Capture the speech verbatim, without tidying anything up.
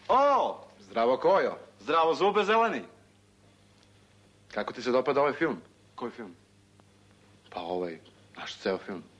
O! Zdravo, Kojo. Zdravo, zube zeleni. Kako ti se dopada ovaj film? Koji film? Pa ovaj, naš ceo film.